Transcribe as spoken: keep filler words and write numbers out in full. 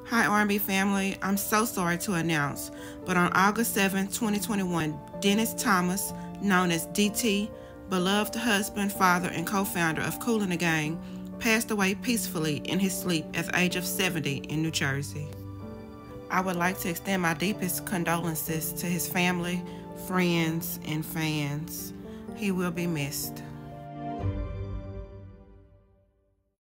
Hi R and B family, I'm so sorry to announce, but on August seventh, twenty twenty-one, Dennis Thomas, known as D T, beloved husband, father, and co-founder of Kool and the Gang, passed away peacefully in his sleep at the age of seventy in New Jersey. I would like to extend my deepest condolences to his family, friends, and fans. He will be missed.